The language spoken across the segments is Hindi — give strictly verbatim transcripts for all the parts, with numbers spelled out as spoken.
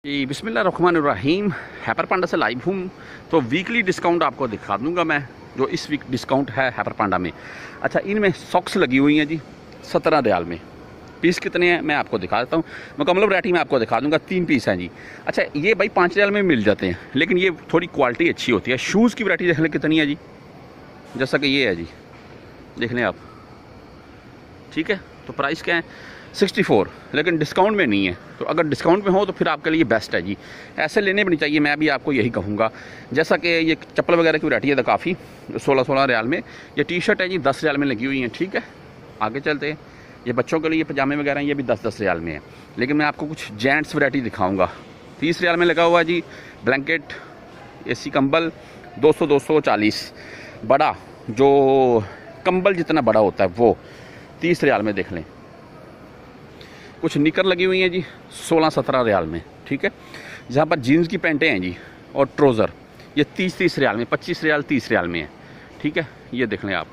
जी बिस्मिल्लाहिर्रहमानिर्रहीम। हैपर पांडा से लाइव हूँ, तो वीकली डिस्काउंट आपको दिखा दूंगा मैं, जो इस वीक डिस्काउंट है हैपर पांडा में। अच्छा, इनमें सॉक्स लगी हुई हैं जी सत्रह रियाल में। पीस कितने हैं मैं आपको दिखा देता हूँ। मुकम्मल वैरायटी में आपको दिखा दूंगा, तीन पीस हैं जी। अच्छा, ये भाई पाँच रियाल में मिल जाते हैं, लेकिन ये थोड़ी क्वालिटी अच्छी होती है। शूज़ की वैरायटी देख लें कितनी है जी, जैसा कि ये है जी, देख लें आप, ठीक है। तो प्राइस क्या है, सिक्सटी फोर, लेकिन डिस्काउंट में नहीं है। तो अगर डिस्काउंट में हो तो फिर आपके लिए बेस्ट है जी, ऐसे लेने भी नहीं चाहिए, मैं भी आपको यही कहूँगा। जैसा कि ये चप्पल वगैरह की वैरायटी है तो काफ़ी सोलह सोलह रियाल में। ये टी शर्ट है जी दस रियाल में लगी हुई है, ठीक है। आगे चलते हैं, ये बच्चों के लिए पजामे वगैरह ये भी दस दस रियाल में है, लेकिन मैं आपको कुछ जेंट्स वैरायटी दिखाऊँगा। तीस रियाल में लगा हुआ है जी ब्लैंकेट, ए सी कंबल दो सौ दो सौ चालीस, बड़ा जो कंबल जितना बड़ा होता है वो तीस रियाल में देख लें। कुछ निकर लगी हुई हैं जी सोलह सत्रह रियाल में, ठीक है। जहाँ पर जीन्स की पैंटें हैं जी और ट्रोज़र, ये तीस तीस रियाल में, पच्चीस रियाल तीस रियाल में है, ठीक है। ये देख लें आप,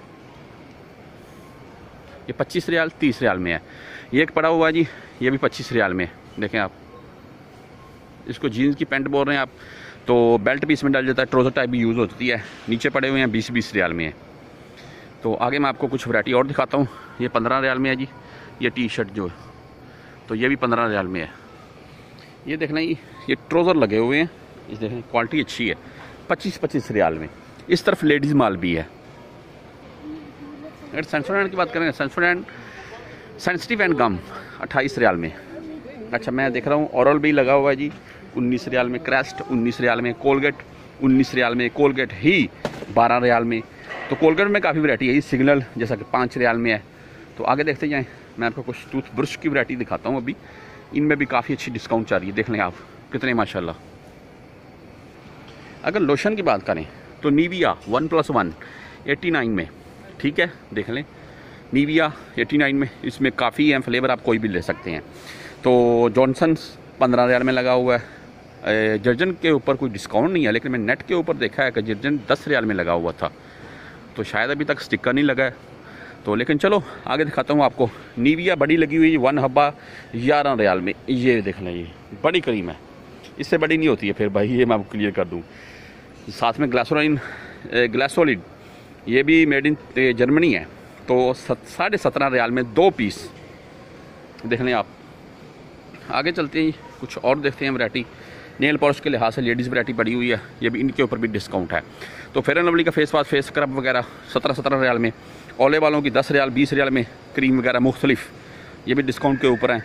ये पच्चीस रियाल तीस रियाल में है। ये एक पड़ा हुआ है जी, ये भी पच्चीस रियाल में, देखें आप। इसको जीन्स की पैंट बोल रहे हैं आप, तो बेल्ट भी इसमें डाल जाता है, ट्रोज़र टाइप भी यूज़ होती है। नीचे पड़े हुए हैं बीस बीस रियाल में है। तो आगे मैं आपको कुछ वैरायटी और दिखाता हूँ। ये पंद्रह रियाल में है जी, ये टी शर्ट जो, तो ये भी पंद्रह रियाल में है। ये देख लें, ये ट्रोज़र लगे हुए हैं, ये देखें क्वालिटी अच्छी है, पच्चीस पच्चीस रियाल में। इस तरफ लेडीज़ माल भी है। अगर सेंसोडेंट की बात करें, सेंसोडेंट सेंसिटिव एंड गम अट्ठाईस रियाल में। अच्छा, मैं देख रहा हूँ ओरल भी लगा हुआ है जी उन्नीस रियाल में, क्रेस्ट उन्नीस रियाल में, कोलगेट उन्नीस रियाल में, कोलगेट ही बारह रियाल में। तो कोलगेट में काफ़ी वैरायटी है, सिग्नल जैसा कि पाँच रियाल में है। तो आगे देखते जाएँ, मैं आपको कुछ टूथ ब्रश की वैरायटी दिखाता हूँ अभी। इनमें भी काफ़ी अच्छी डिस्काउंट चल रही है, देख लें आप कितने माशाल्लाह। अगर लोशन की बात करें तो Nivea one plus one eighty nine में, ठीक है, देख लें निविया एट्टी नाइन में। इसमें काफ़ी है फ्लेवर, आप कोई भी ले सकते हैं। तो जॉनसन्स पंद्रह रियाल में लगा हुआ है। जर्जन के ऊपर कोई डिस्काउंट नहीं है, लेकिन मैं नेट के ऊपर देखा है कि जर्जन दस रियाल में लगा हुआ था, तो शायद अभी तक स्टिकर नहीं लगा है। तो लेकिन चलो आगे दिखाता हूँ आपको। निविया बड़ी लगी हुई वन हब्बा ग्यारह रियाल में, ये देख लें, ये बड़ी क्रीम है, इससे बड़ी नहीं होती है फिर भाई, ये मैं आपको क्लियर कर दूँ। साथ में ग्लासोलिन ग्लासोलिड, ये भी मेड इन जर्मनी है, तो साढ़े सत्रह रियाल में दो पीस, देख लें आप। आगे चलते हैं, कुछ और देखते हैं वैरायटी। नेल पॉलिश के लिहाज से लेडीज़ वैरायटी पड़ी हुई है, ये भी, इनके ऊपर भी डिस्काउंट है। तो फेयर एंड लवली का फेस वाश, फेस स्क्रब वगैरह सत्रह सत्रह रियाल में। ओले वालों की दस रियाल बीस रियाल में, क्रीम वगैरह मुख्तलिफ, ये भी डिस्काउंट के ऊपर हैं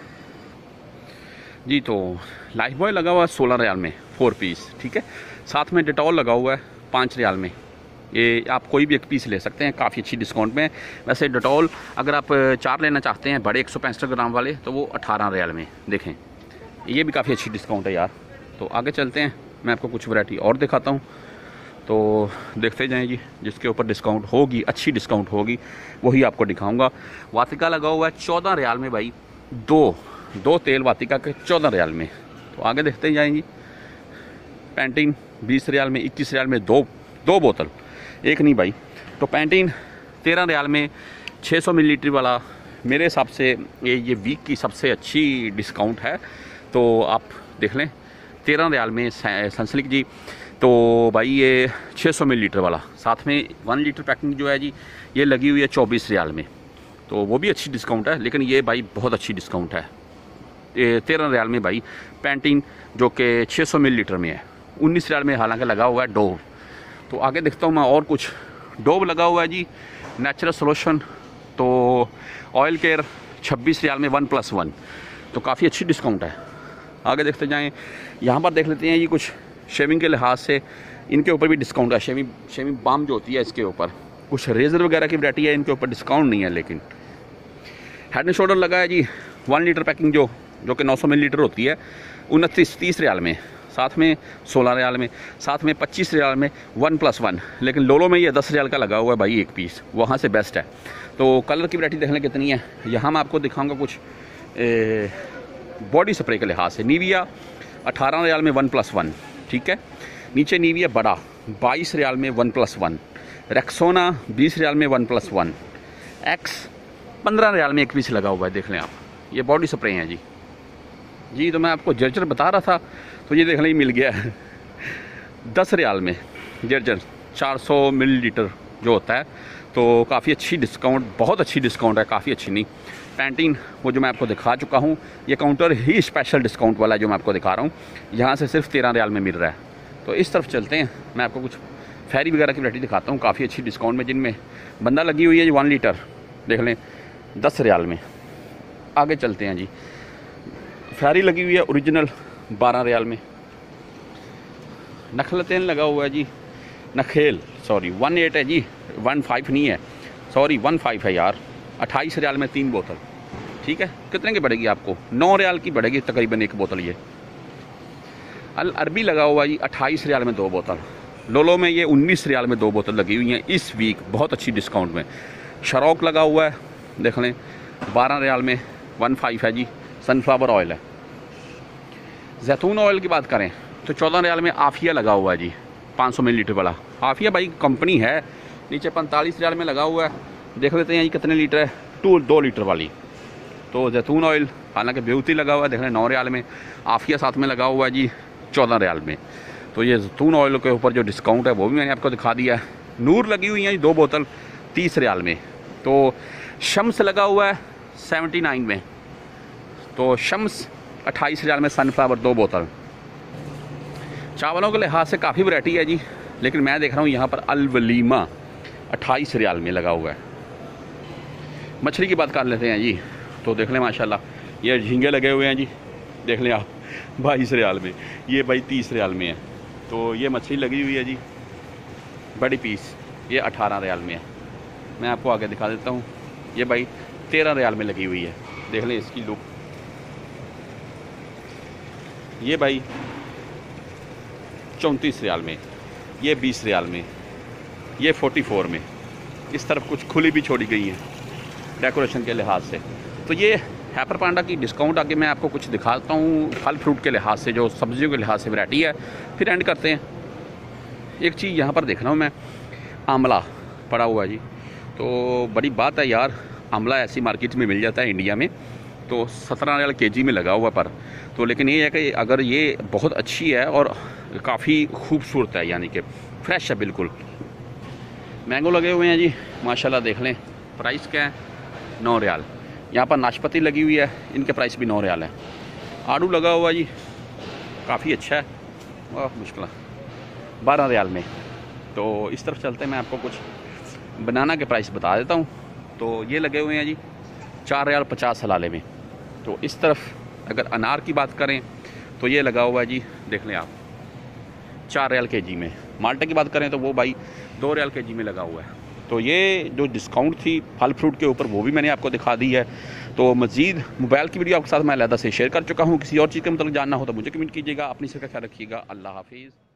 जी। तो लाइफ बॉय लगा हुआ है सोलह रियाल में फोर पीस, ठीक है। साथ में डिटॉल लगा हुआ है पाँच रियाल में। ये आप कोई भी एक पीस ले सकते हैं, काफ़ी अच्छी डिस्काउंट में। वैसे डिटॉल अगर आप चार लेना चाहते हैं बड़े एक सौ पैंसठ ग्राम वाले, तो वो अठारह रियाल में, देखें ये भी काफ़ी अच्छी डिस्काउंट है यार। तो आगे चलते हैं, मैं आपको कुछ वैरायटी और दिखाता हूँ, तो देखते जाएं जी। जिसके ऊपर डिस्काउंट होगी, अच्छी डिस्काउंट होगी, वही आपको दिखाऊंगा। वातिका लगा हुआ है चौदह रियाल में भाई, दो दो तेल वातिका के चौदह रियाल में। तो आगे देखते जाएंगी। पैंटीन बीस रियाल में, इक्कीस रियाल में दो दो बोतल, एक नहीं भाई। तो पैंटीन तेरह रियाल में छः सौ मिलीलीटर वाला, मेरे हिसाब से ये ये वीक की सबसे अच्छी डिस्काउंट है। तो आप देख लें तेरह रियाल में सनसिल्क जी। तो भाई ये छः सौ मिलीलीटर वाला, साथ में वन लीटर पैकिंग जो है जी, ये लगी हुई है चौबीस रियाल में, तो वो भी अच्छी डिस्काउंट है। लेकिन ये भाई बहुत अच्छी डिस्काउंट है, ये तेरह रियाल में भाई पैंटीन, जो कि छः सौ मिलीलीटर में है। उन्नीस रियाल में हालांकि लगा हुआ है डोव। तो आगे देखता हूँ मैं और कुछ। डोव लगा हुआ है जी नेचुरल सोल्यूशन, तो ऑयल केयर छब्बीस रियाल में वन प्लस वन, तो काफ़ी अच्छी डिस्काउंट है। आगे देखते जाएँ, यहाँ पर देख लेते हैं ये कुछ शेविंग के लिहाज से, इनके ऊपर भी डिस्काउंट है। शेविंग शेविंग बाम जो होती है, इसके ऊपर कुछ रेजर वगैरह की वैरायटी है, इनके ऊपर डिस्काउंट नहीं है। लेकिन हेड एंड शोल्डर लगा है जी वन लीटर पैकिंग, जो जो कि नौ सौ मिलीलीटर होती है, उनतीस तीस रियाल में, साथ में सोलह रियाल में, साथ में पच्चीस रियाल में वन प्लस वन। लेकिन लोलो में ये दस रियाल का लगा हुआ है भाई एक पीस, वहाँ से बेस्ट है। तो कलर की वैरायटी देख लें कितनी है। यहाँ मैं आपको दिखाऊँगा कुछ बॉडी स्प्रे के लिहाज से। निविया अठारह रियाल में वन प्लस वन, ठीक है। नीचे निविया बड़ा बाईस रियाल में वन प्लस वन, रेक्सोना बीस रियाल में वन प्लस वन, एक्स पंद्रह रियाल में एक पीस लगा हुआ है, देख लें आप। ये बॉडी स्प्रे हैं जी। जी। तो मैं आपको जर्जर बता रहा था, तो ये देख लें मिल गया है दस रियाल में जर्जर चार सौ मिलीलीटर जो होता है। तो काफ़ी अच्छी डिस्काउंट, बहुत अच्छी डिस्काउंट है, काफ़ी अच्छी नहीं। पैंटीन वो जो मैं आपको दिखा चुका हूँ, ये काउंटर ही स्पेशल डिस्काउंट वाला है जो मैं आपको दिखा रहा हूँ, यहाँ से सिर्फ तेरह रियाल में मिल रहा है। तो इस तरफ चलते हैं, मैं आपको कुछ फेरी वगैरह की वैरायटी दिखाता हूँ काफ़ी अच्छी डिस्काउंट में, जिनमें बंदा लगी हुई है जी वन लीटर देख लें दस रियाल में। आगे चलते हैं जी, फेरी लगी हुई है ओरिजिनल बारह रियाल में। नखल तेल लगा हुआ है जी, नखेल सॉरी वन एट है जी, वन फाइव नहीं है, सॉरी वन फाइव है यार, अट्ठाईस रियाल में तीन बोतल। ठीक है, कितने की पड़ेगी आपको? नौ रियाल की पड़ेगी तकरीबन एक बोतल। ये अल अरबी लगा हुआ है जी, अट्ठाईस रियाल में दो बोतल। लोलो में ये उन्नीस रियाल में दो बोतल लगी हुई हैं इस वीक, बहुत अच्छी डिस्काउंट में। शरौक लगा हुआ है देख लें बारह रियाल में, वन फाइव है जी। सनफ्लावर ऑयल है। जैतून ऑयल की बात करें तो चौदह रियाल में आफिया लगा हुआ है जी, पाँच सौ मिलीलीटर वाला। आफिया भाई कंपनी है, नीचे पैंतालीस रियाल में लगा हुआ है। देख लेते हैं जी कितने लीटर है, टू दो लीटर वाली। तो जैतून ऑयल हालांकि ब्यूटी लगा हुआ है देख लें नौ रियाल में। आफिया साथ में लगा हुआ है जी चौदह रियाल में। तो ये जैतून ऑयल के ऊपर जो डिस्काउंट है वो भी मैंने आपको दिखा दिया है। नूर लगी हुई है जी दो बोतल तीस रियाल में। तो शम्स लगा हुआ है सेवेंटी नाइन में। तो शम्स अट्ठाईस रियाल में सनफ्लावर दो बोतल। चावलों के लिहाज से काफ़ी वैरायटी है जी, लेकिन मैं देख रहा हूँ यहाँ पर अल वलीमा अट्ठाईस रियाल में लगा हुआ है। मछली की बात कर लेते हैं जी, तो देख लें माशाल्लाह ये झींगे लगे हुए हैं जी, देख लें आप बाईस रियाल में। ये भाई तीस रियाल में है। तो ये मछली लगी हुई है जी बड़ी पीस, ये अठारह रियाल में है। मैं आपको आगे दिखा देता हूँ, ये भाई तेरह रियाल में लगी हुई है। देख लें इसकी लुक, ये भाई चौंतीस रियाल में, ये बीस रियाल में, ये फोर्टी फोर में। इस तरफ कुछ खुली भी छोड़ी गई है डेकोरेशन के लिहाज से। तो ये हैपर पांडा की डिस्काउंट आगे मैं आपको कुछ दिखाता हूँ फल फ्रूट के लिहाज से, जो सब्जियों के लिहाज से वैरायटी है, फिर एंड करते हैं। एक चीज़ यहाँ पर देख रहा हूँ मैं, आंवला पड़ा हुआ है जी। तो बड़ी बात है यार, आंवला ऐसी मार्केट में मिल जाता है इंडिया में, तो सत्रह रियाल के जी में लगा हुआ पर। तो लेकिन ये है कि अगर ये बहुत अच्छी है और काफ़ी खूबसूरत है, यानी कि फ्रेश है बिल्कुल। मैंगो लगे हुए हैं जी माशाल्लाह, देख लें प्राइस क्या है, नौ रियाल। यहाँ पर नाशपाती लगी हुई है, इनके प्राइस भी नौ रियाल है। आड़ू लगा हुआ जी, काफ़ी अच्छा है, और मुश्किल बारह रियाल में। तो इस तरफ चलते हैं, मैं आपको कुछ बनाना के प्राइस बता देता हूँ। तो ये लगे हुए हैं जी चार रियाल पचास हलाले में। तो इस तरफ अगर अनार की बात करें तो ये लगा हुआ है जी, देख लें आप चार रियाल के जी में। माल्टे की बात करें तो वो भाई दो रियाल के जी में लगा हुआ है। तो ये जो डिस्काउंट थी फल फ्रूट के ऊपर वो भी मैंने आपको दिखा दी है। तो मज़ीद मोबाइल की वीडियो आपके साथ मैं अलहदा से शेयर कर चुका हूँ। किसी और चीज़ के मतलब जानना हो तो मुझे कमेंट कीजिएगा। अपनी सेहत का ख्याल रखिएगा। अल्लाह हाफिज़।